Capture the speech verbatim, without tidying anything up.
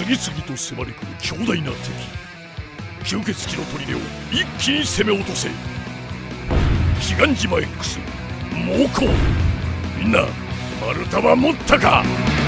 次々と迫り来る強大な敵。吸血鬼の砦を一気に攻め落とせ。彼岸島 X 猛攻。みんな丸太は持ったか。